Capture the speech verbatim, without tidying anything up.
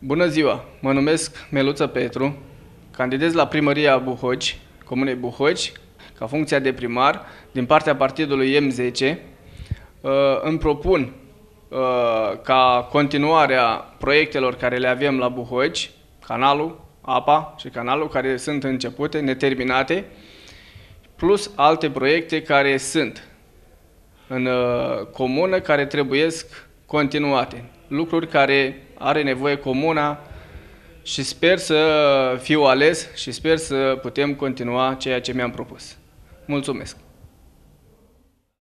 Bună ziua! Mă numesc Meluță Petru, candidez la primăria Buhoci, Comunei Buhoci, ca funcția de primar, din partea partidului M zece. Îmi propun ca continuarea proiectelor care le avem la Buhoci, canalul, apa și canalul, care sunt începute, neterminate, plus alte proiecte care sunt în comună, care trebuiesc continuate. Lucruri care are nevoie comuna și sper să fiu ales și sper să putem continua ceea ce mi-am propus. Mulțumesc!